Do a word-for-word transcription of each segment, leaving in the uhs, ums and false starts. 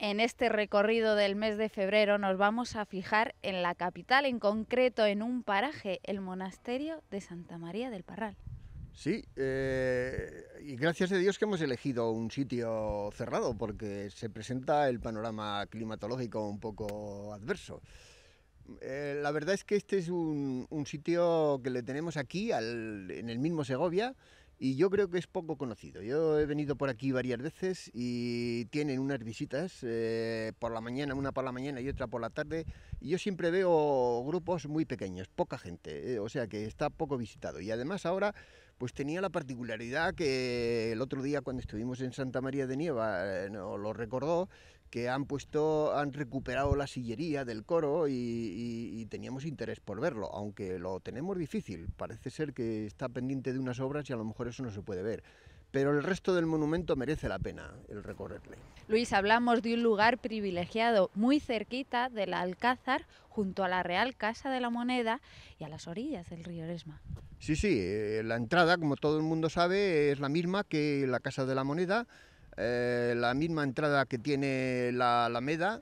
En este recorrido del mes de febrero nos vamos a fijar en la capital, en concreto en un paraje, el monasterio de Santa María del Parral. Sí, eh, y gracias a Dios que hemos elegido un sitio cerrado, porque se presenta el panorama climatológico un poco adverso. Eh, la verdad es que este es un, un sitio que le tenemos aquí, al, en el mismo Segovia, y yo creo que es poco conocido. Yo he venido por aquí varias veces y tienen unas visitas eh, por la mañana, una por la mañana y otra por la tarde, y yo siempre veo grupos muy pequeños, poca gente, eh, o sea que está poco visitado. Y además ahora pues tenía la particularidad que el otro día cuando estuvimos en Santa María de Nieva eh, nos lo recordó, que han puesto, han recuperado la sillería del coro y, y, y teníamos interés por verlo, aunque lo tenemos difícil. Parece ser que está pendiente de unas obras y a lo mejor eso no se puede ver. Pero el resto del monumento merece la pena el recorrerle. Luis, hablamos de un lugar privilegiado muy cerquita del Alcázar, junto a la Real Casa de la Moneda y a las orillas del río Eresma. Sí, sí, eh, la entrada, como todo el mundo sabe, es la misma que la Casa de la Moneda, eh, la misma entrada que tiene la Alameda,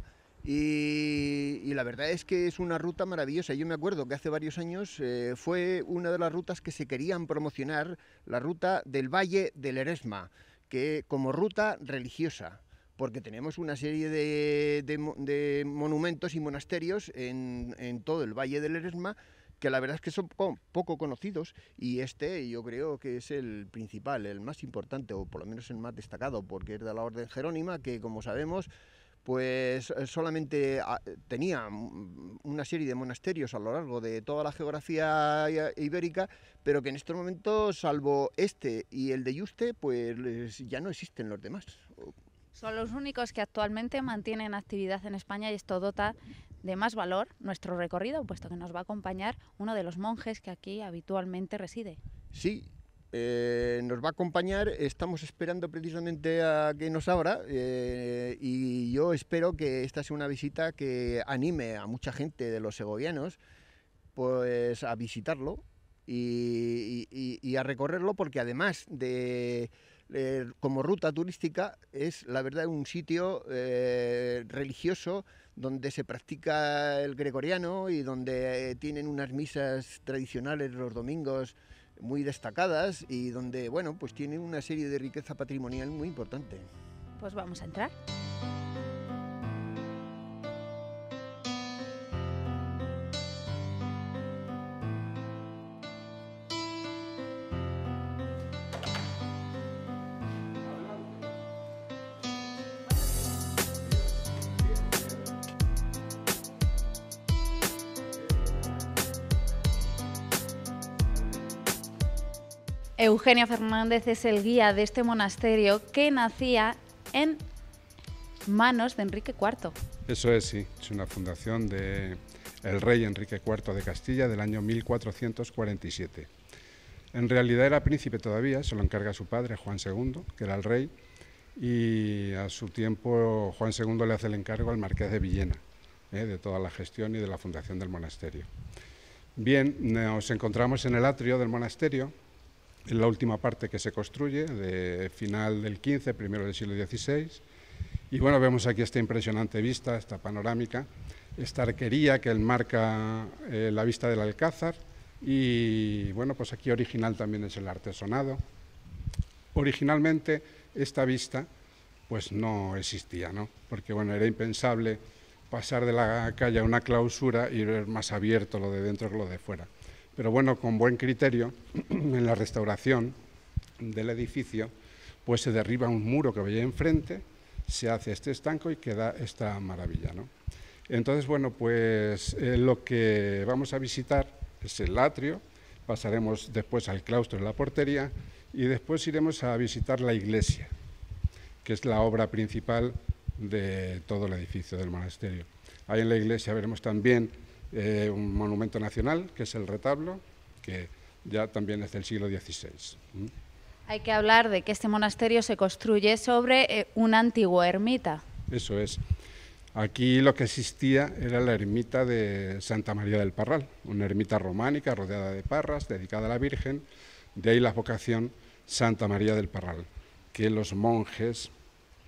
y, y la verdad es que es una ruta maravillosa. Yo me acuerdo que hace varios años eh, fue una de las rutas que se querían promocionar, la ruta del Valle del Eresma, que como ruta religiosa, porque tenemos una serie de, de, de monumentos y monasterios en, en todo el Valle del Eresma, que la verdad es que son poco, poco conocidos, y este yo creo que es el principal, el más importante, o por lo menos el más destacado, porque es de la Orden Jerónima, que como sabemos pues solamente tenía una serie de monasterios a lo largo de toda la geografía ibérica, pero que en estos momentos, salvo este y el de Yuste, pues ya no existen los demás. Son los únicos que actualmente mantienen actividad en España, y esto dota de más valor nuestro recorrido, puesto que nos va a acompañar uno de los monjes que aquí habitualmente reside. Sí, eh, nos va a acompañar, estamos esperando precisamente a que nos abra, eh, y yo espero que esta sea una visita que anime a mucha gente de los segovianos pues a visitarlo y, y, y a recorrerlo, porque además de... Eh, como ruta turística es la verdad un sitio eh, religioso donde se practica el gregoriano y donde eh, tienen unas misas tradicionales los domingos muy destacadas, y donde bueno pues tienen una serie de riqueza patrimonial muy importante. Pues vamos a entrar. Eugenio Fernández es el guía de este monasterio que nacía en manos de Enrique cuarto. Eso es, sí, es una fundación del rey Enrique cuarto de Castilla del año mil cuatrocientos cuarenta y siete. En realidad era príncipe todavía, se lo encarga su padre, Juan segundo, que era el rey, y a su tiempo Juan segundo le hace el encargo al marqués de Villena, eh, de toda la gestión y de la fundación del monasterio. Bien, nos encontramos en el atrio del monasterio, en la última parte que se construye, de final del quince, primero del siglo dieciséis, y bueno, vemos aquí esta impresionante vista, esta panorámica, esta arquería que enmarca eh, la vista del Alcázar, y bueno, pues aquí original también es el artesonado. Originalmente esta vista pues no existía, ¿no? Porque bueno, era impensable pasar de la calle a una clausura y ver más abierto lo de dentro que lo de fuera. Pero bueno, con buen criterio, en la restauración del edificio, pues se derriba un muro que veía enfrente, se hace este estanco y queda esta maravilla, ¿no? Entonces, bueno, pues eh, lo que vamos a visitar es el atrio, pasaremos después al claustro de la portería y después iremos a visitar la iglesia, que es la obra principal de todo el edificio del monasterio. Ahí en la iglesia veremos también Eh, un monumento nacional, que es el retablo, que ya también es del siglo dieciséis. ¿Mm? Hay que hablar de que este monasterio se construye sobre eh, una antigua ermita. Eso es. Aquí lo que existía era la ermita de Santa María del Parral, una ermita románica rodeada de parras, dedicada a la Virgen, de ahí la vocación Santa María del Parral, que los monjes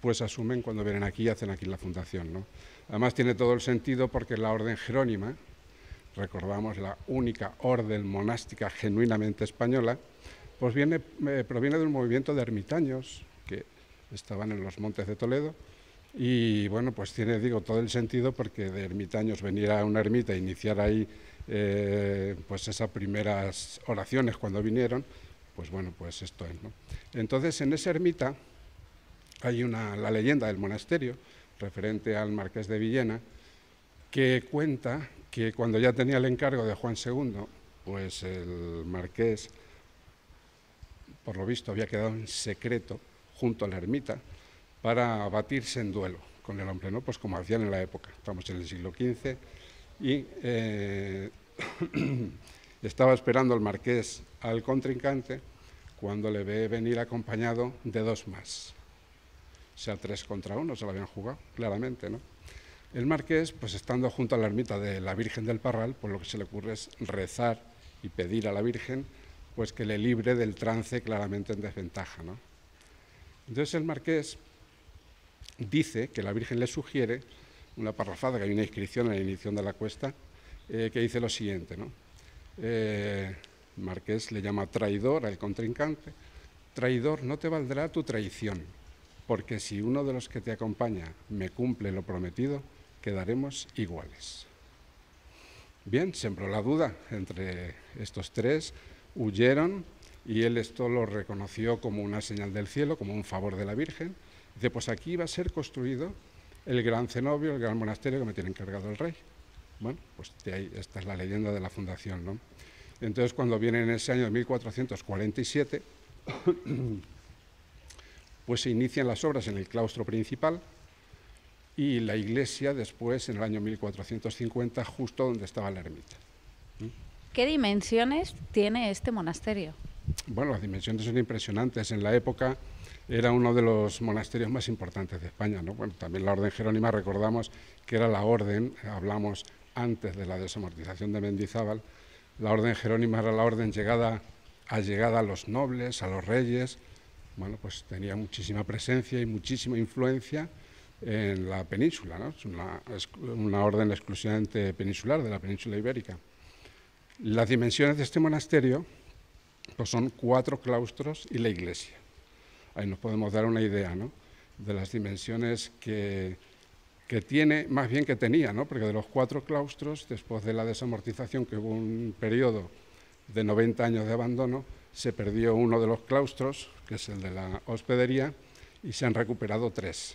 después asumen cuando vienen aquí y hacen aquí la fundación, ¿no? Además tiene todo el sentido porque la orden jerónima, recordamos la única orden monástica genuinamente española, pues viene, eh, proviene de un movimiento de ermitaños que estaban en los montes de Toledo y bueno, pues tiene, digo, todo el sentido porque de ermitaños venir a una ermita e iniciar ahí eh, pues esas primeras oraciones cuando vinieron, pues bueno, pues esto es, ¿no? Entonces en esa ermita hay una, la leyenda del monasterio referente al marqués de Villena que cuenta que cuando ya tenía el encargo de Juan segundo, pues el marqués, por lo visto, había quedado en secreto junto a la ermita para batirse en duelo con el hombre, ¿no? Pues como hacían en la época, estamos en el siglo quince, y eh, estaba esperando el marqués al contrincante cuando le ve venir acompañado de dos más. O sea, tres contra uno se lo habían jugado, claramente, ¿no? El marqués, pues estando junto a la ermita de la Virgen del Parral, pues lo que se le ocurre es rezar y pedir a la Virgen pues que le libre del trance claramente en desventaja, ¿no? Entonces el marqués dice que la Virgen le sugiere una parrafada, que hay una inscripción en la inicio de la cuesta, eh, que dice lo siguiente, ¿no? Eh, el marqués le llama traidor al contrincante. Traidor, no te valdrá tu traición, porque si uno de los que te acompaña me cumple lo prometido, quedaremos iguales. Bien, sembró la duda entre estos tres, huyeron y él esto lo reconoció como una señal del cielo, como un favor de la Virgen. Dice, pues aquí va a ser construido el gran cenobio, el gran monasterio que me tiene encargado el rey. Bueno, pues de ahí, esta es la leyenda de la fundación, ¿no? Entonces, cuando viene en ese año de mil cuatrocientos cuarenta y siete, pues se inician las obras en el claustro principal y la iglesia después, en el año mil cuatrocientos cincuenta, justo donde estaba la ermita. ¿Qué dimensiones tiene este monasterio? Bueno, las dimensiones son impresionantes. En la época era uno de los monasterios más importantes de España, ¿no? Bueno, también la orden jerónima, recordamos que era la orden, hablamos antes de la desamortización de Mendizábal, la orden jerónima era la orden llegada, allegada a los nobles, a los reyes. Bueno, pues tenía muchísima presencia y muchísima influencia en la península, ¿no? Es una, es una orden exclusivamente peninsular de la península ibérica. Las dimensiones de este monasterio pues son cuatro claustros y la iglesia. Ahí nos podemos dar una idea, ¿no?, de las dimensiones que, que tiene, más bien que tenía, ¿no?, porque de los cuatro claustros, después de la desamortización, que hubo un periodo de noventa años de abandono, se perdió uno de los claustros, que es el de la hospedería, y se han recuperado tres.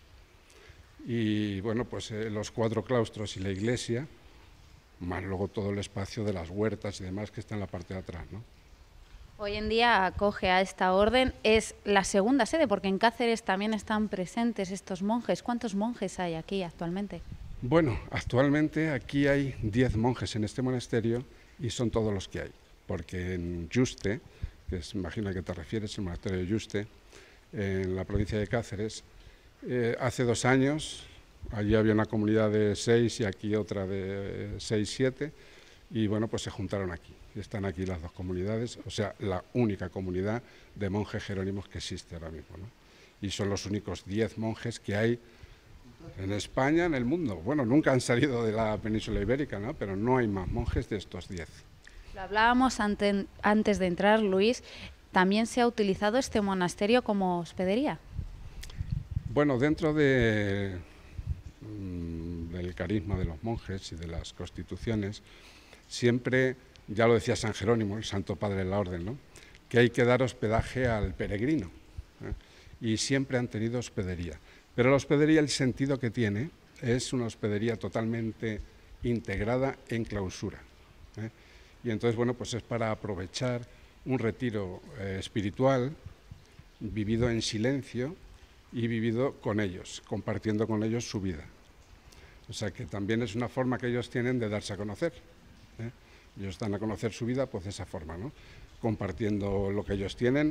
Y bueno, pues eh, los cuatro claustros y la iglesia, más luego todo el espacio de las huertas y demás que está en la parte de atrás, ¿no? Hoy en día acoge a esta orden, es la segunda sede, porque en Cáceres también están presentes estos monjes. ¿Cuántos monjes hay aquí actualmente? Bueno, actualmente aquí hay diez monjes en este monasterio y son todos los que hay, porque en Yuste, que es, imagino a que te refieres, el monasterio de Yuste, en la provincia de Cáceres, eh, hace dos años, allí había una comunidad de seis y aquí otra de seis, siete, y bueno, pues se juntaron aquí. Están aquí las dos comunidades, o sea, la única comunidad de monjes jerónimos que existe ahora mismo, ¿no? Y son los únicos diez monjes que hay en España, en el mundo. Bueno, nunca han salido de la península ibérica, ¿no?, pero no hay más monjes de estos diez. Lo hablábamos ante, antes de entrar, Luis, ¿también se ha utilizado este monasterio como hospedería? Bueno, dentro de, mm, del carisma de los monjes y de las constituciones, siempre, ya lo decía San Jerónimo, el Santo Padre de la Orden, ¿no?, que hay que dar hospedaje al peregrino, ¿eh? Y siempre han tenido hospedería. Pero la hospedería, el sentido que tiene, es una hospedería totalmente integrada en clausura, ¿eh? Y entonces, bueno, pues es para aprovechar un retiro eh, espiritual, vivido en silencio y vivido con ellos, compartiendo con ellos su vida. O sea que también es una forma que ellos tienen de darse a conocer, ¿eh? Ellos dan a conocer su vida pues de esa forma, ¿no?, compartiendo lo que ellos tienen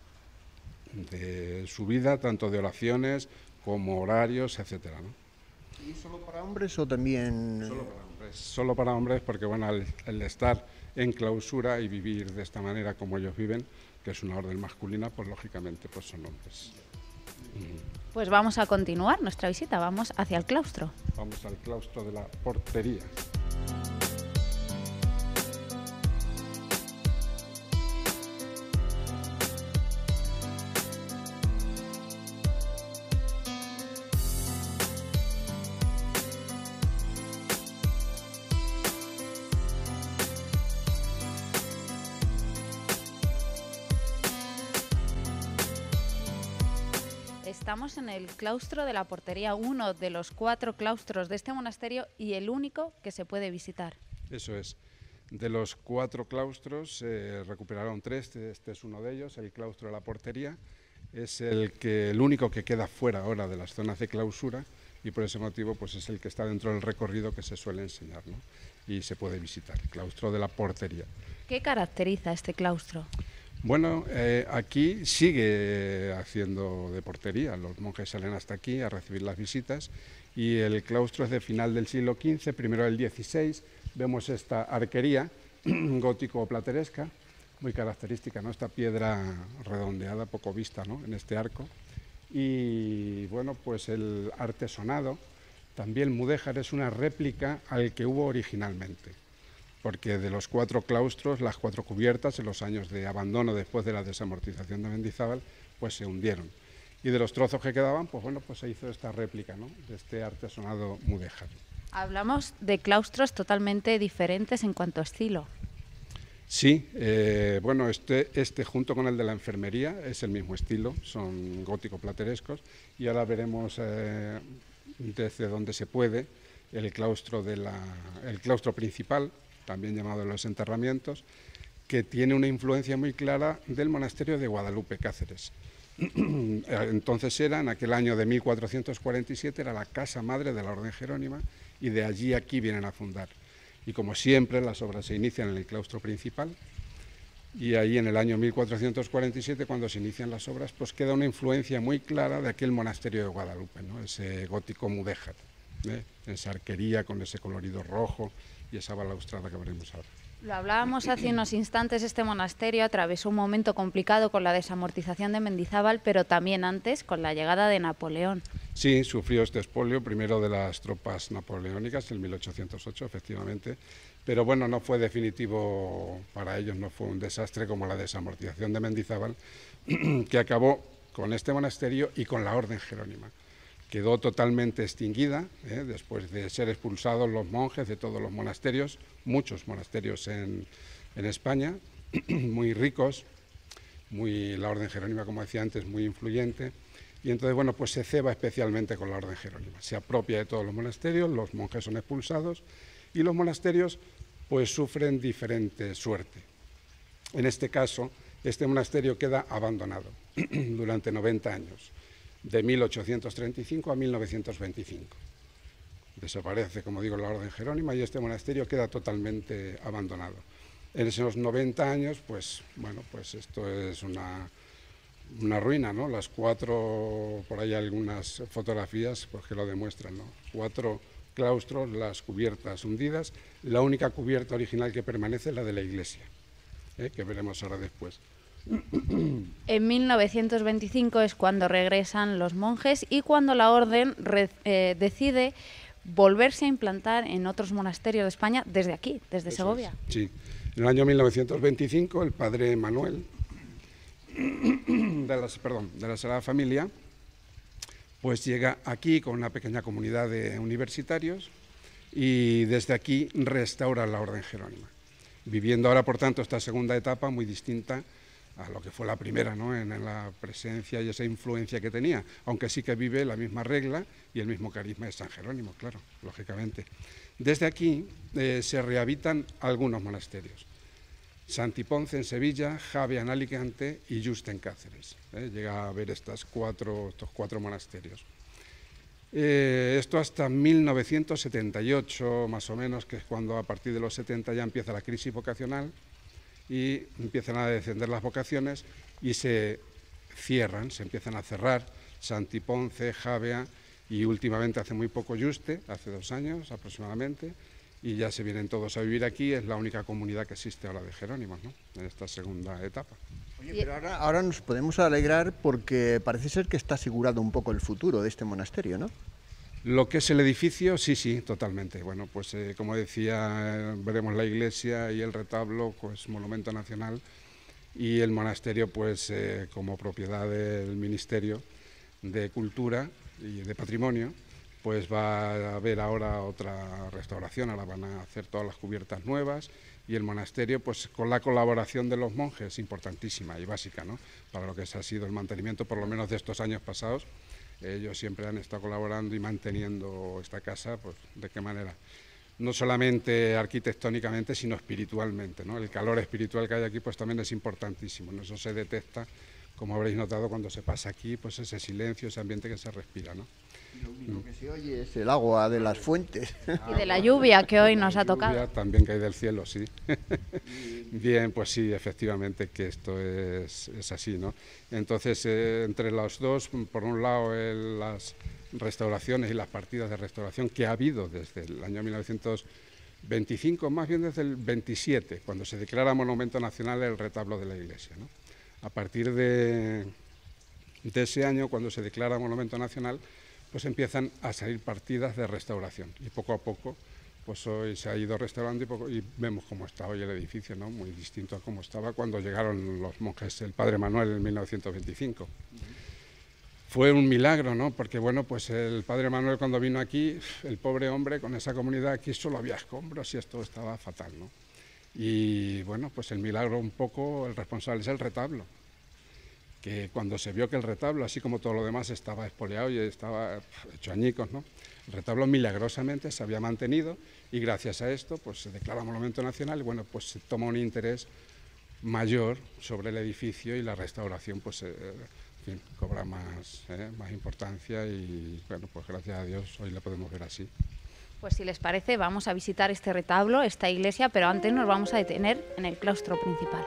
de su vida, tanto de oraciones como horarios, etcétera, ¿no? ¿Y solo para hombres o también...? Solo para hombres, solo para hombres porque bueno, al, al estar en clausura y vivir de esta manera como ellos viven, que es una orden masculina, pues lógicamente pues son hombres. Pues vamos a continuar nuestra visita, vamos hacia el claustro. Vamos al claustro de la portería. Estamos en el claustro de la portería, uno de los cuatro claustros de este monasterio y el único que se puede visitar. Eso es. De los cuatro claustros se eh, recuperaron tres, este es uno de ellos, el claustro de la portería. Es el, que, el único que queda fuera ahora de las zonas de clausura y por ese motivo pues es el que está dentro del recorrido que se suele enseñar, ¿no? Y se puede visitar, el claustro de la portería. ¿Qué caracteriza este claustro? Bueno, eh, aquí sigue haciendo de portería, los monjes salen hasta aquí a recibir las visitas y el claustro es de final del siglo quince, primero del dieciséis, vemos esta arquería gótico-plateresca, muy característica, ¿no? Esta piedra redondeada, poco vista, ¿no? En este arco, y bueno, pues el artesonado, también mudéjar, es una réplica al que hubo originalmente, porque de los cuatro claustros, las cuatro cubiertas, en los años de abandono después de la desamortización de Mendizábal, pues se hundieron. Y de los trozos que quedaban, pues bueno, pues se hizo esta réplica, ¿no? De este artesonado mudéjar. Hablamos de claustros totalmente diferentes en cuanto a estilo. Sí, eh, bueno, este, este junto con el de la enfermería es el mismo estilo, son gótico-platerescos, y ahora veremos eh, desde donde se puede el claustro, de la, el claustro principal, también llamado Los Enterramientos, que tiene una influencia muy clara del monasterio de Guadalupe, Cáceres. Entonces era, en aquel año de mil cuatrocientos cuarenta y siete, era la casa madre de la Orden Jerónima y de allí aquí vienen a fundar. Y como siempre, las obras se inician en el claustro principal y ahí en el año mil cuatrocientos cuarenta y siete, cuando se inician las obras, pues queda una influencia muy clara de aquel monasterio de Guadalupe, ¿no? Ese gótico mudéjar, ¿eh? Esa arquería con ese colorido rojo y esa balaustrada que veremos ahora. Lo hablábamos hace unos instantes, este monasterio atravesó un momento complicado con la desamortización de Mendizábal, pero también antes con la llegada de Napoleón. Sí, sufrió este expolio, primero de las tropas napoleónicas en mil ochocientos ocho, efectivamente, pero bueno, no fue definitivo para ellos, no fue un desastre como la desamortización de Mendizábal, que acabó con este monasterio y con la Orden Jerónima. Quedó totalmente extinguida, ¿eh? Después de ser expulsados los monjes de todos los monasterios, muchos monasterios en, en España, muy ricos, muy, la Orden Jerónima, como decía antes, muy influyente, y entonces, bueno, pues se ceba especialmente con la Orden Jerónima, se apropia de todos los monasterios, los monjes son expulsados, y los monasterios, pues sufren diferente suerte. En este caso, este monasterio queda abandonado durante noventa años. De mil ochocientos treinta y cinco a mil novecientos veinticinco. Desaparece, como digo, la Orden Jerónima y este monasterio queda totalmente abandonado. En esos noventa años, pues, bueno, pues esto es una, una ruina, ¿no? Las cuatro, por ahí algunas fotografías pues, que lo demuestran, ¿no? Cuatro claustros, las cubiertas hundidas, la única cubierta original que permanece es la de la iglesia, ¿eh? Que veremos ahora después. En mil novecientos veinticinco es cuando regresan los monjes y cuando la orden re, eh, decide volverse a implantar en otros monasterios de España desde aquí, desde Eso Segovia. Es, sí, en el año mil novecientos veinticinco el padre Manuel de la, perdón, de la Sagrada Familia pues llega aquí con una pequeña comunidad de universitarios y desde aquí restaura la Orden Jerónima, viviendo ahora por tanto esta segunda etapa muy distinta a lo que fue la primera, ¿no? en, en la presencia y esa influencia que tenía, aunque sí que vive la misma regla y el mismo carisma de San Jerónimo, claro, lógicamente. Desde aquí eh, se rehabitan algunos monasterios, Santiponce en Sevilla, Javea en Alicante y Yuste en Cáceres. ¿eh? Llega a ver estas cuatro, estos cuatro monasterios. Eh, esto hasta mil novecientos setenta y ocho, más o menos, que es cuando a partir de los setenta ya empieza la crisis vocacional, y empiezan a descender las vocaciones y se cierran, se empiezan a cerrar Santiponce, Javea y últimamente hace muy poco Yuste, hace dos años aproximadamente, y ya se vienen todos a vivir aquí. Es la única comunidad que existe ahora de jerónimos, ¿no?, en esta segunda etapa. Oye, pero ahora, ahora nos podemos alegrar porque parece ser que está asegurado un poco el futuro de este monasterio, ¿no? Lo que es el edificio, sí, sí, totalmente. Bueno, pues eh, como decía, eh, veremos la iglesia y el retablo, pues monumento nacional, y el monasterio, pues eh, como propiedad del Ministerio de Cultura y de Patrimonio, pues va a haber ahora otra restauración. Ahora van a hacer todas las cubiertas nuevas, y el monasterio, pues con la colaboración de los monjes, importantísima y básica, ¿no?, para lo que ha sido el mantenimiento, por lo menos de estos años pasados. Ellos siempre han estado colaborando y manteniendo esta casa, pues de qué manera, no solamente arquitectónicamente, sino espiritualmente, ¿no? El calor espiritual que hay aquí, pues también es importantísimo, ¿no? Eso se detecta, como habréis notado, cuando se pasa aquí, pues ese silencio, ese ambiente que se respira, ¿no? Y lo único que se oye es el agua de las fuentes. Y de la lluvia que hoy nos ha tocado. Lluvia también cae del cielo, sí. Bien, pues sí, efectivamente que esto es, es así, ¿no? Entonces, eh, entre los dos, por un lado, el, las restauraciones y las partidas de restauración que ha habido desde el año mil novecientos veinticinco, más bien desde el veintisiete, cuando se declara Monumento Nacional el retablo de la iglesia, ¿no? A partir de, de ese año, cuando se declara Monumento Nacional, pues empiezan a salir partidas de restauración, y poco a poco pues hoy se ha ido restaurando y, poco, y vemos cómo está hoy el edificio, ¿no?, muy distinto a cómo estaba cuando llegaron los monjes, el padre Manuel, en mil novecientos veinticinco. Uh-huh. Fue un milagro, ¿no?, porque bueno, pues el padre Manuel, cuando vino aquí, el pobre hombre, con esa comunidad aquí solo había escombros y esto estaba fatal, ¿no? Y bueno, pues el milagro un poco, el responsable es el retablo, que cuando se vio que el retablo, así como todo lo demás, estaba espoleado y estaba hecho añicos, ¿no?, el retablo milagrosamente se había mantenido, y gracias a esto pues se declara Monumento Nacional, y bueno, pues se toma un interés mayor sobre el edificio, y la restauración pues eh, en fin, cobra más, eh, más importancia, y bueno, pues gracias a Dios hoy la podemos ver así. Pues si les parece, vamos a visitar este retablo, esta iglesia, pero antes nos vamos a detener en el claustro principal.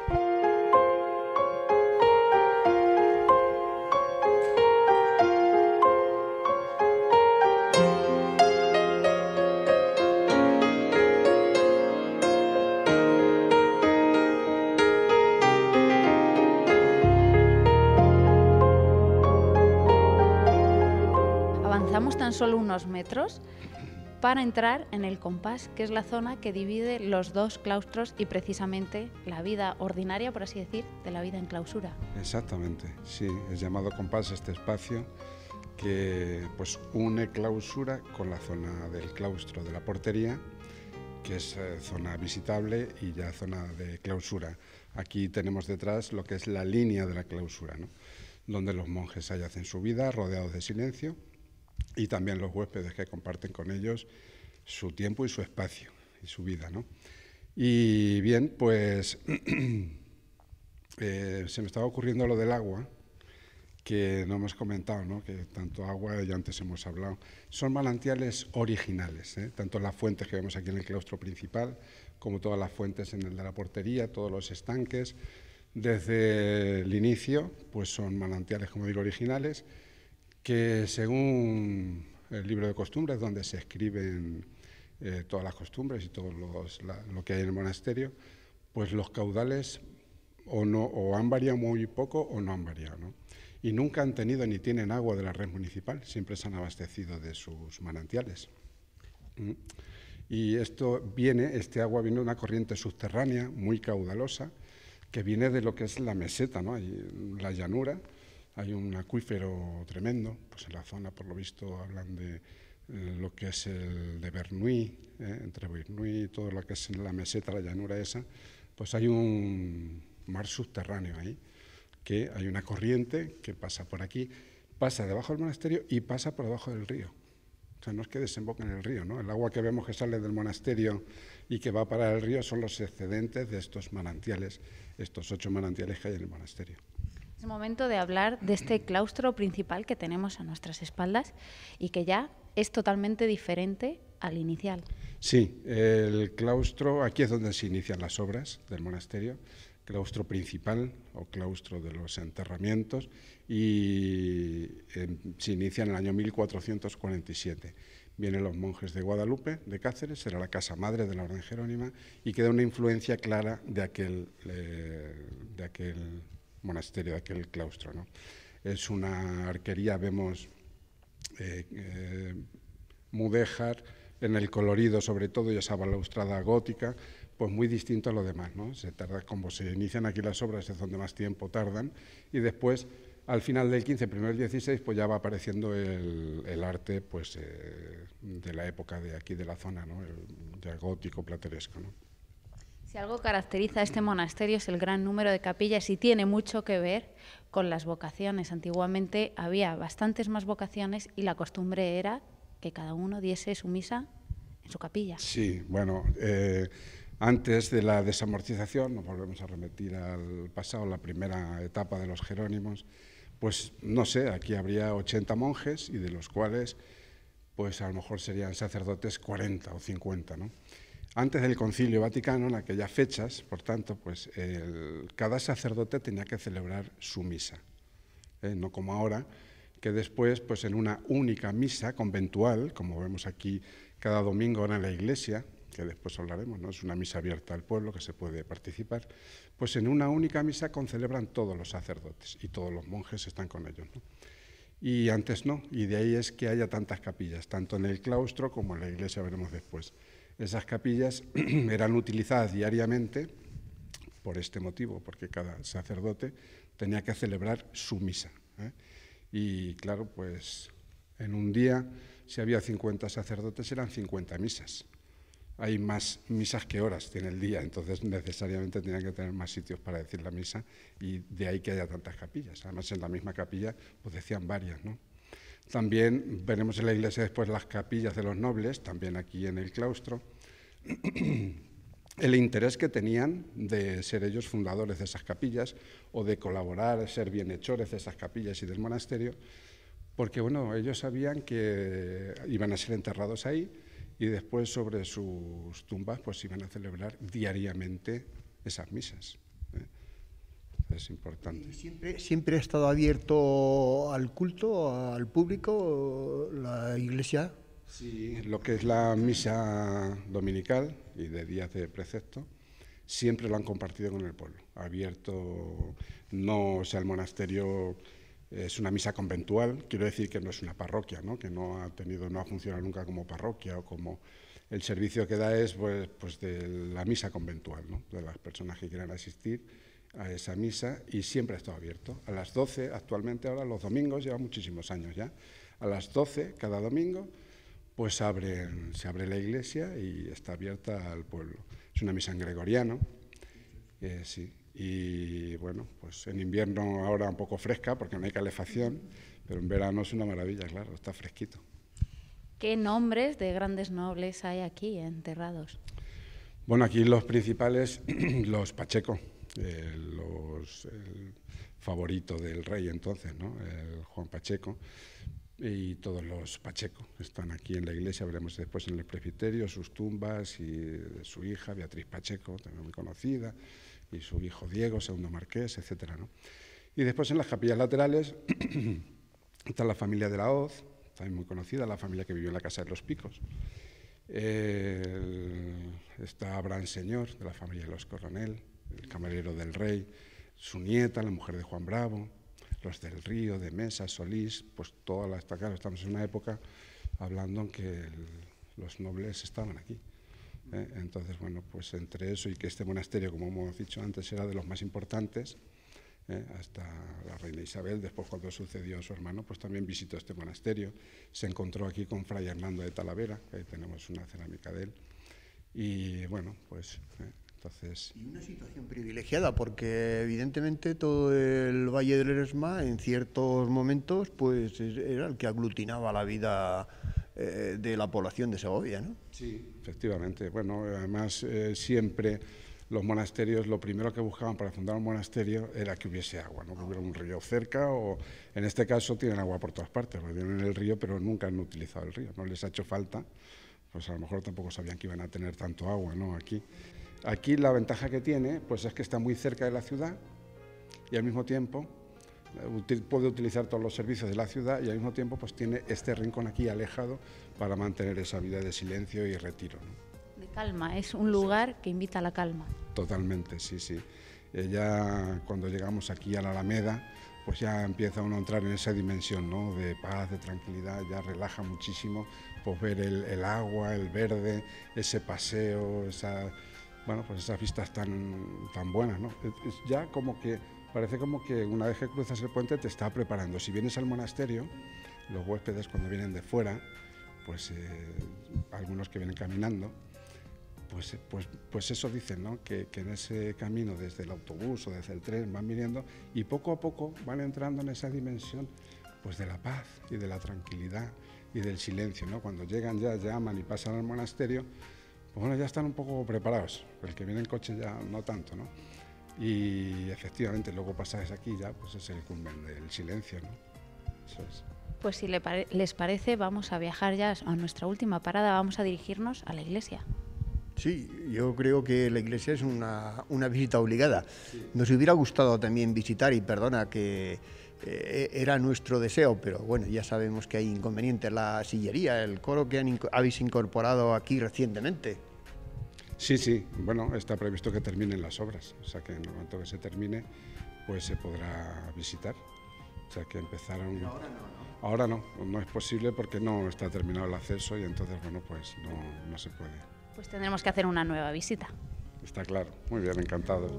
Tan solo unos metros para entrar en el compás, que es la zona que divide los dos claustros y precisamente la vida ordinaria, por así decir, de la vida en clausura. Exactamente, sí, es llamado compás este espacio que pues une clausura con la zona del claustro de la portería, que es eh, zona visitable, y ya zona de clausura. Aquí tenemos detrás lo que es la línea de la clausura, ¿no?, donde los monjes ahí hacen su vida rodeados de silencio, y también los huéspedes que comparten con ellos su tiempo y su espacio y su vida, ¿no? Y bien, pues eh, se me estaba ocurriendo lo del agua, que no hemos comentado, ¿no?, que tanto agua, ya antes hemos hablado, son manantiales originales, ¿eh? Tanto las fuentes que vemos aquí en el claustro principal, como todas las fuentes en el de la portería, todos los estanques, desde el inicio, pues son manantiales, como digo, originales, que según el libro de costumbres, donde se escriben eh, todas las costumbres y todo los, la, lo que hay en el monasterio, pues los caudales o, no, o han variado muy poco o no han variado, ¿no? Y nunca han tenido ni tienen agua de la red municipal, siempre se han abastecido de sus manantiales. ¿Mm? Y esto viene, este agua viene de una corriente subterránea muy caudalosa, que viene de lo que es la meseta, ¿no?, la llanura. Hay un acuífero tremendo, pues en la zona, por lo visto, hablan de eh, lo que es el de Bernuy, eh, entre Bernuy y todo lo que es la meseta, la llanura esa, pues hay un mar subterráneo ahí, que hay una corriente que pasa por aquí, pasa debajo del monasterio y pasa por debajo del río. O sea, no es que desemboque en el río, ¿no? El agua que vemos que sale del monasterio y que va para el río son los excedentes de estos manantiales, estos ocho manantiales que hay en el monasterio. Es momento de hablar de este claustro principal que tenemos a nuestras espaldas y que ya es totalmente diferente al inicial. Sí, el claustro, aquí es donde se inician las obras del monasterio, claustro principal o claustro de los enterramientos, y eh, se inicia en el año mil cuatrocientos cuarenta y siete. Vienen los monjes de Guadalupe, de Cáceres, era la casa madre de la orden jerónima y queda una influencia clara de aquel, eh, de aquel monasterio, de aquel claustro, ¿no? Es una arquería, vemos eh, eh, mudéjar en el colorido sobre todo y esa balaustrada gótica, pues muy distinto a lo demás, ¿no? Se tarda, como se inician aquí las obras es donde más tiempo tardan y después al final del quince, primero del dieciséis, pues ya va apareciendo el, el arte pues, eh, de la época de aquí de la zona, ¿no? El, ya gótico, plateresco, ¿no? Si algo caracteriza a este monasterio es el gran número de capillas y tiene mucho que ver con las vocaciones. Antiguamente había bastantes más vocaciones y la costumbre era que cada uno diese su misa en su capilla. Sí, bueno, eh, antes de la desamortización, nos volvemos a remitir al pasado, la primera etapa de los jerónimos, pues no sé, aquí habría ochenta monjes y de los cuales pues a lo mejor serían sacerdotes cuarenta o cincuenta, ¿no? Antes del Concilio Vaticano, en aquellas fechas, por tanto, pues el, cada sacerdote tenía que celebrar su misa, ¿eh? No como ahora, que después, pues en una única misa conventual, como vemos aquí cada domingo ahora en la iglesia, que después hablaremos, ¿no? Es una misa abierta al pueblo que se puede participar, pues en una única misa concelebran todos los sacerdotes y todos los monjes están con ellos, ¿no? Y antes no, y de ahí es que haya tantas capillas, tanto en el claustro como en la iglesia, veremos después. Esas capillas eran utilizadas diariamente por este motivo, porque cada sacerdote tenía que celebrar su misa, ¿eh? Y claro, pues en un día, si había cincuenta sacerdotes, eran cincuenta misas. Hay más misas que horas tiene el día, entonces necesariamente tenían que tener más sitios para decir la misa y de ahí que haya tantas capillas. Además, en la misma capilla pues decían varias, ¿no? También veremos en la iglesia después las capillas de los nobles, también aquí en el claustro, el interés que tenían de ser ellos fundadores de esas capillas o de colaborar, ser bienhechores de esas capillas y del monasterio, porque bueno, ellos sabían que iban a ser enterrados ahí y después sobre sus tumbas pues iban a celebrar diariamente esas misas, ¿eh? Es importante. ¿Siempre, ¿Siempre ha estado abierto al culto, al público, la iglesia? Sí, lo que es la misa dominical y de días de precepto, siempre lo han compartido con el pueblo. Abierto, no, o sea, el monasterio es una misa conventual, quiero decir que no es una parroquia, ¿no? Que no ha tenido, no ha funcionado nunca como parroquia o como el servicio que da es pues, pues de la misa conventual, ¿no? De las personas que quieran asistir a esa misa y siempre ha estado abierto. A las doce, actualmente ahora los domingos, lleva muchísimos años ya, a las doce cada domingo pues abren, se abre la iglesia y está abierta al pueblo. Es una misa en gregoriano, eh, sí, y bueno, pues en invierno ahora un poco fresca porque no hay calefacción, pero en verano es una maravilla, claro, está fresquito. ¿Qué nombres de grandes nobles hay aquí enterrados? Bueno, aquí los principales, los Pacheco, eh, los, el favorito del rey entonces, ¿no? El Juan Pacheco, y todos los Pacheco están aquí en la iglesia, veremos después en el presbiterio sus tumbas y de su hija Beatriz Pacheco, también muy conocida, y su hijo Diego, segundo marqués, etcétera, ¿no? Y después en las capillas laterales está la familia de la Hoz, también muy conocida, la familia que vivió en la Casa de los Picos. Eh, está Abraham Señor, de la familia de los Coronel, el camarero del rey, su nieta, la mujer de Juan Bravo, los del Río, de Mesa, Solís, pues toda la estaca. Estamos en una época hablando en que el, los nobles estaban aquí, ¿eh? Entonces, bueno, pues entre eso y que este monasterio, como hemos dicho antes, era de los más importantes, ¿eh? Hasta la reina Isabel, después cuando sucedió a su hermano, pues también visitó este monasterio, se encontró aquí con Fray Hernando de Talavera, que ahí tenemos una cerámica de él, y bueno, pues... ¿eh? Entonces... Y una situación privilegiada, porque evidentemente todo el Valle del Eresma en ciertos momentos pues era el que aglutinaba la vida eh, de la población de Segovia, ¿no? Sí, efectivamente. Bueno, además eh, siempre los monasterios, lo primero que buscaban para fundar un monasterio era que hubiese agua, ¿no? Que hubiera un río cerca o, en este caso, tienen agua por todas partes, porque tienen el río, pero nunca han utilizado el río, no les ha hecho falta, pues a lo mejor tampoco sabían que iban a tener tanto agua, ¿no? Aquí. Aquí la ventaja que tiene pues es que está muy cerca de la ciudad y al mismo tiempo Util, puede utilizar todos los servicios de la ciudad y al mismo tiempo pues tiene este rincón aquí alejado para mantener esa vida de silencio y retiro, ¿no? De calma, es un lugar que invita a la calma. Totalmente, sí, sí. Eh, ya cuando llegamos aquí a la Alameda, pues ya empieza uno a entrar en esa dimensión, ¿no?, de paz, de tranquilidad, ya relaja muchísimo, pues ver el, el agua, el verde, ese paseo, esa, bueno, pues esas vistas tan, tan buenas, ¿no? Es, es ya como que, parece como que una vez que cruzas el puente te está preparando. Si vienes al monasterio, los huéspedes cuando vienen de fuera, pues eh, algunos que vienen caminando, Pues, pues, pues eso dicen, ¿no?, que, que en ese camino desde el autobús o desde el tren van viniendo y poco a poco van entrando en esa dimensión pues de la paz y de la tranquilidad y del silencio, ¿no? Cuando llegan ya, llaman y pasan al monasterio, pues bueno, ya están un poco preparados. El que viene en coche ya no tanto, ¿no? Y efectivamente luego pasáis aquí ya, pues es el culmen del silencio, ¿no? Eso es. Pues si le pare- les parece, vamos a viajar ya a nuestra última parada, vamos a dirigirnos a la iglesia. Sí, yo creo que la iglesia es una, una visita obligada. Nos hubiera gustado también visitar, y perdona que eh, era nuestro deseo, pero bueno, ya sabemos que hay inconvenientes, la sillería, el coro que han, habéis incorporado aquí recientemente. Sí, sí, bueno, está previsto que terminen las obras, o sea que en el momento que se termine, pues se podrá visitar. O sea que empezaron... Pero ahora no, ¿no? Ahora no, no es posible porque no está terminado el acceso y entonces, bueno, pues no, no se puede. Pues tendremos que hacer una nueva visita. Está claro, muy bien, encantado.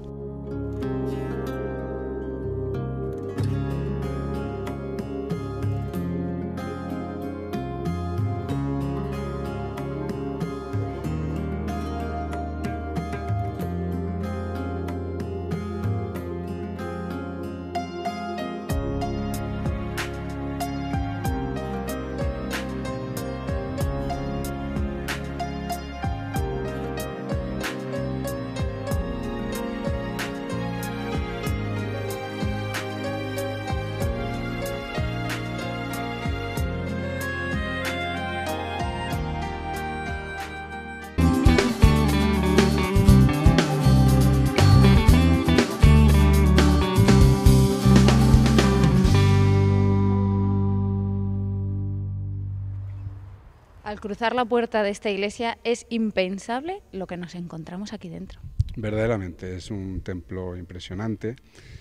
Al cruzar la puerta de esta iglesia es impensable lo que nos encontramos aquí dentro. Verdaderamente, es un templo impresionante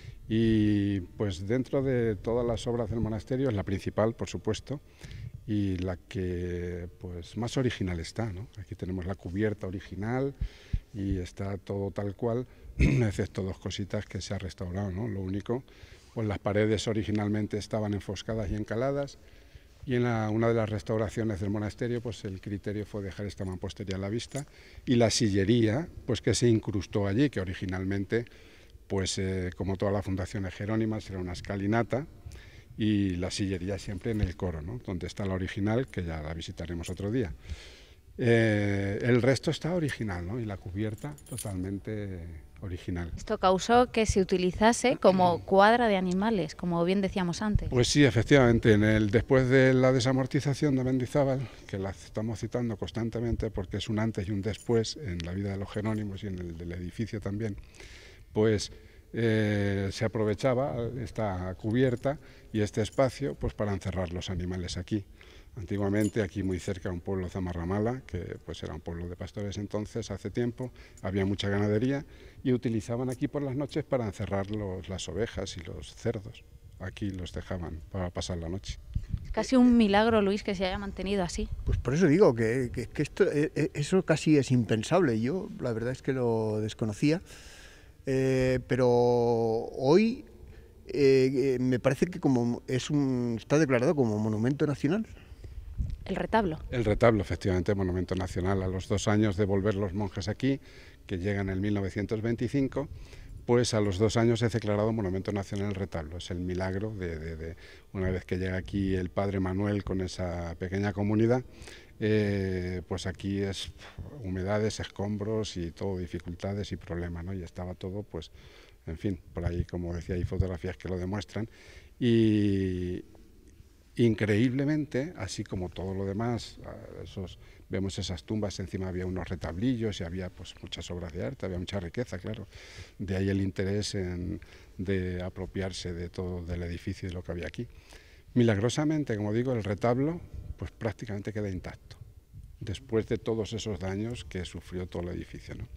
y pues dentro de todas las obras del monasterio es la principal, por supuesto, y la que pues más original está, ¿no? Aquí tenemos la cubierta original y está todo tal cual, excepto dos cositas que se ha restaurado, ¿no? Lo único, pues las paredes originalmente estaban enfoscadas y encaladas, y en la, una de las restauraciones del monasterio, pues el criterio fue dejar esta mampostería a la vista y la sillería, pues que se incrustó allí, que originalmente, pues eh, como todas las fundaciones jerónimas, era una escalinata, y la sillería siempre en el coro, ¿no?, donde está la original, que ya la visitaremos otro día. Eh, el resto está original, ¿no?, y la cubierta totalmente original. Esto causó que se utilizase como cuadra de animales, como bien decíamos antes. Pues sí, efectivamente, en el, después de la desamortización de Mendizábal, que la estamos citando constantemente porque es un antes y un después en la vida de los jerónimos y en el del edificio también, pues eh, se aprovechaba esta cubierta y este espacio pues para encerrar los animales aquí. Antiguamente, aquí muy cerca, un pueblo, Zamarramala, que pues era un pueblo de pastores entonces, hace tiempo, había mucha ganadería y utilizaban aquí por las noches para encerrar los, las ovejas y los cerdos. Aquí los dejaban para pasar la noche. Es casi un milagro, Luis, que se haya mantenido así. Pues por eso digo que, que, que esto, eh, eso casi es impensable. Yo la verdad es que lo desconocía, eh, pero hoy eh, me parece que como es un, está declarado como monumento nacional. El retablo. El retablo, efectivamente, monumento nacional. A los dos años de volver los monjes aquí, que llegan en mil novecientos veinticinco, pues a los dos años es declarado monumento nacional el retablo. Es el milagro de, de, de una vez que llega aquí el padre Manuel con esa pequeña comunidad, eh, pues aquí es humedades, escombros y todo, dificultades y problemas, ¿no? Y estaba todo, pues, en fin, por ahí, como decía, hay fotografías que lo demuestran. Y... increíblemente, así como todo lo demás, esos, vemos esas tumbas, encima había unos retablillos y había pues muchas obras de arte, había mucha riqueza, claro. De ahí el interés en, de apropiarse de todo del edificio y de lo que había aquí. Milagrosamente, como digo, el retablo pues prácticamente queda intacto, después de todos esos daños que sufrió todo el edificio, ¿no?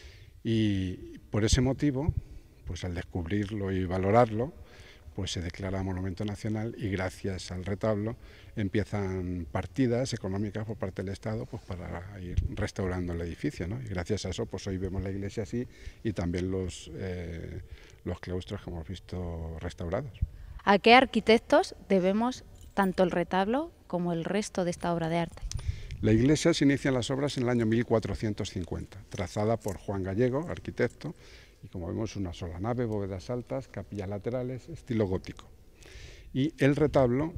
Y por ese motivo, pues al descubrirlo y valorarlo, pues se declara monumento nacional y gracias al retablo empiezan partidas económicas por parte del Estado pues para ir restaurando el edificio, ¿no? Y gracias a eso pues hoy vemos la iglesia así y también los, eh, los claustros que hemos visto restaurados. ¿A qué arquitectos debemos tanto el retablo como el resto de esta obra de arte? La iglesia se inician las obras en el año mil cuatrocientos cincuenta, trazada por Juan Gallego, arquitecto, y como vemos una sola nave, bóvedas altas, capillas laterales, estilo gótico. Y el retablo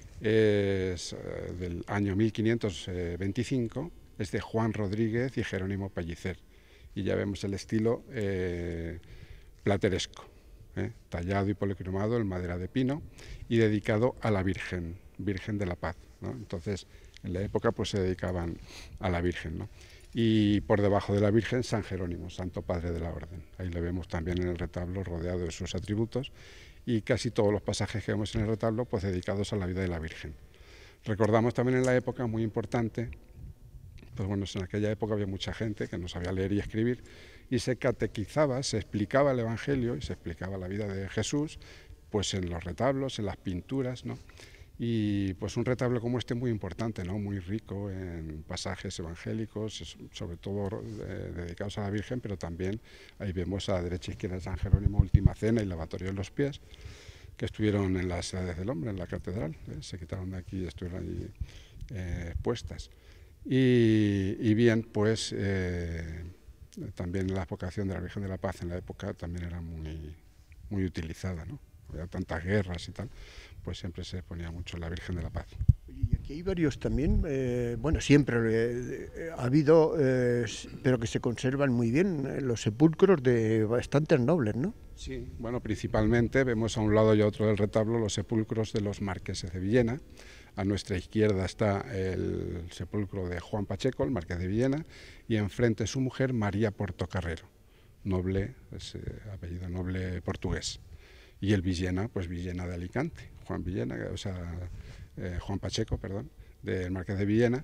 es eh, del año mil quinientos veinticinco, es de Juan Rodríguez y Jerónimo Pellicer, y ya vemos el estilo eh, plateresco, eh, tallado y policromado en madera de pino y dedicado a la Virgen, Virgen de la Paz, ¿no? Entonces, en la época pues se dedicaban a la Virgen, ¿no? Y por debajo de la Virgen San Jerónimo, Santo Padre de la Orden. Ahí lo vemos también en el retablo rodeado de sus atributos y casi todos los pasajes que vemos en el retablo pues dedicados a la vida de la Virgen. Recordamos también en la época, muy importante, pues bueno, en aquella época había mucha gente que no sabía leer y escribir y se catequizaba, se explicaba el Evangelio y se explicaba la vida de Jesús pues en los retablos, en las pinturas, ¿no? Y pues un retablo como este muy importante, ¿no? Muy rico en pasajes evangélicos, sobre todo eh, dedicados a la Virgen, pero también ahí vemos a la derecha e izquierda de San Jerónimo, Última Cena y Lavatorio de los Pies, que estuvieron en las Edades del Hombre, en la catedral, ¿eh? Se quitaron de aquí y estuvieron allí eh, expuestas. Y, y bien, pues eh, también la vocación de la Virgen de la Paz en la época también era muy, muy utilizada, ¿no? Había tantas guerras y tal, pues siempre se ponía mucho la Virgen de la Paz. Y aquí hay varios también, eh, bueno, siempre eh, ha habido, eh, pero que se conservan muy bien, eh, los sepulcros de bastantes nobles, ¿no? Sí, bueno, principalmente vemos a un lado y a otro del retablo los sepulcros de los marqueses de Villena. A nuestra izquierda está el sepulcro de Juan Pacheco, el marqués de Villena, y enfrente su mujer, María Portocarrero, noble, ese apellido noble portugués. Y el Villena, pues Villena de Alicante, Juan Villena, o sea, eh, Juan Pacheco, perdón, del marqués de Villena,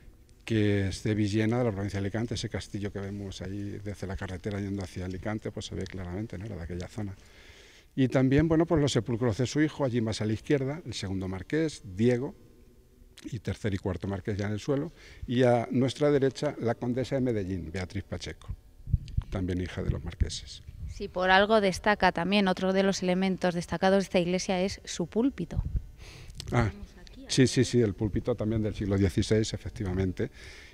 que es de Villena, de la provincia de Alicante. Ese castillo que vemos ahí desde la carretera yendo hacia Alicante, pues se ve claramente, ¿no? Era de aquella zona. Y también, bueno, pues los sepulcros de su hijo, allí más a la izquierda, el segundo marqués, Diego, y tercer y cuarto marqués ya en el suelo, y a nuestra derecha la condesa de Medellín, Beatriz Pacheco, también hija de los marqueses. Si por algo destaca también, otro de los elementos destacados de esta iglesia es su púlpito. Ah, sí, sí, sí, el púlpito también del siglo dieciséis, efectivamente,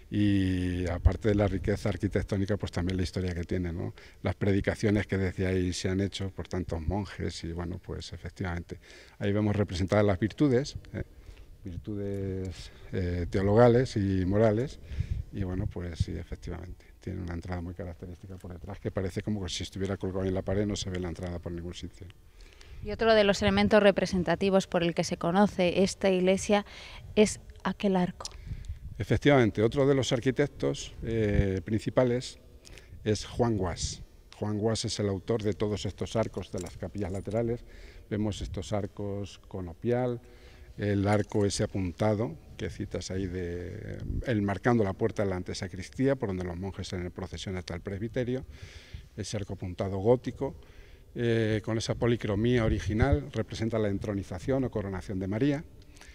y aparte de la riqueza arquitectónica, pues también la historia que tiene, ¿no? Las predicaciones que desde ahí se han hecho por tantos monjes y bueno, pues efectivamente, ahí vemos representadas las virtudes, ¿eh? virtudes eh, teologales y morales, y bueno, pues sí, efectivamente. Tiene una entrada muy característica por detrás que parece como que si estuviera colgado en la pared, no se ve la entrada por ningún sitio. Y otro de los elementos representativos por el que se conoce esta iglesia es aquel arco. Efectivamente, otro de los arquitectos eh, principales es Juan Guas. Juan Guas es el autor de todos estos arcos de las capillas laterales. Vemos estos arcos conopial, el arco ese apuntado que citas ahí, de el marcando la puerta de la antesacristía, por donde los monjes en el procesión hasta el presbiterio, ese arco apuntado gótico, eh, con esa policromía original, representa la entronización o coronación de María,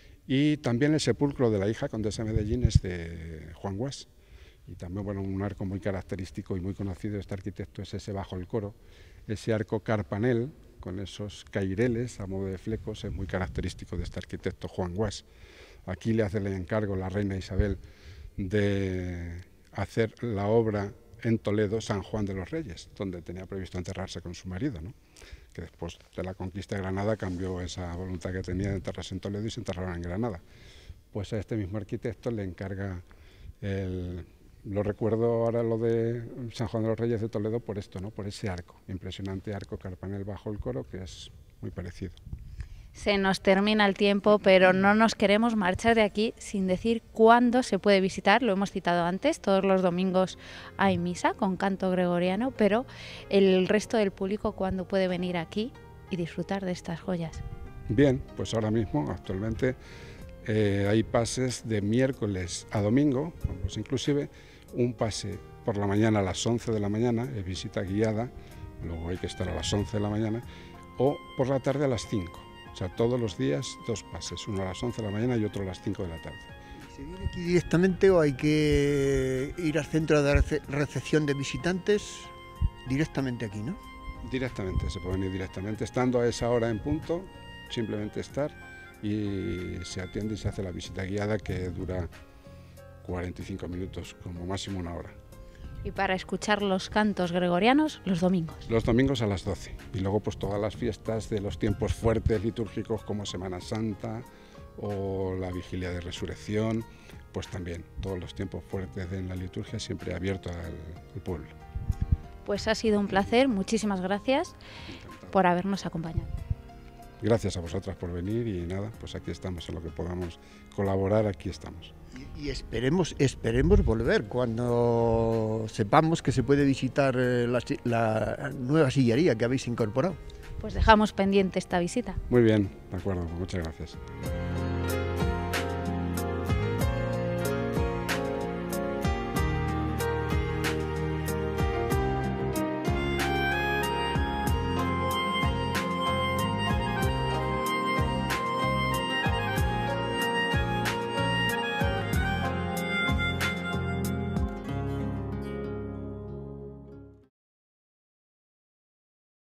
y también el sepulcro de la hija condesa de Medellín es de Juan Guas, y también bueno, un arco muy característico y muy conocido de este arquitecto es ese bajo el coro, ese arco carpanel, con esos caireles a modo de flecos, es muy característico de este arquitecto Juan Guas. Aquí le hace el encargo la reina Isabel de hacer la obra en Toledo, San Juan de los Reyes, donde tenía previsto enterrarse con su marido, ¿no? Que después de la conquista de Granada cambió esa voluntad que tenía de enterrarse en Toledo y se enterraron en Granada. Pues a este mismo arquitecto le encarga el... Lo recuerdo ahora lo de San Juan de los Reyes de Toledo por esto, ¿no? Por ese arco, impresionante arco carpanel bajo el coro que es muy parecido. Se nos termina el tiempo, pero no nos queremos marchar de aquí sin decir cuándo se puede visitar. Lo hemos citado antes, todos los domingos hay misa con canto gregoriano, pero el resto del público, ¿cuándo puede venir aquí y disfrutar de estas joyas? Bien, pues ahora mismo, actualmente, eh, hay pases de miércoles a domingo, pues inclusive un pase por la mañana a las once de la mañana, es visita guiada, luego hay que estar a las once de la mañana, o por la tarde a las cinco. O sea, todos los días dos pases, uno a las once de la mañana y otro a las cinco de la tarde. ¿Se viene aquí directamente o hay que ir al centro de rece- recepción de visitantes? Directamente aquí, ¿no? Directamente, se puede venir directamente, estando a esa hora en punto, simplemente estar y se atiende y se hace la visita guiada que dura cuarenta y cinco minutos, como máximo una hora. Y para escuchar los cantos gregorianos los domingos. Los domingos a las doce y luego pues todas las fiestas de los tiempos fuertes litúrgicos como Semana Santa o la Vigilia de Resurrección, pues también todos los tiempos fuertes en la liturgia siempre abierto al, al pueblo. Pues ha sido un placer, muchísimas gracias por habernos acompañado. Gracias a vosotras por venir y nada, pues aquí estamos, en lo que podamos colaborar, aquí estamos. Y, y esperemos, esperemos volver cuando sepamos que se puede visitar eh, la, si- la nueva sillería que habéis incorporado. Pues dejamos pendiente esta visita. Muy bien, de acuerdo, muchas gracias.